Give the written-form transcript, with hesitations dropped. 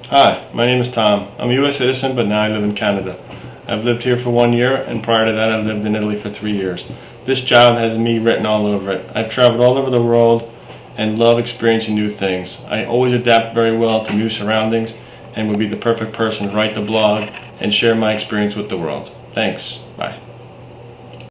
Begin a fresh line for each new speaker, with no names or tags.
Hi, my name is Tom. I'm a U.S. citizen, but now I live in Canada. I've lived here for 1 year, and prior to that I've lived in Italy for 3 years. This job has me written all over it. I've traveled all over the world and love experiencing new things. I always adapt very well to new surroundings and would be the perfect person to write the blog and share my experience with the world. Thanks. Bye.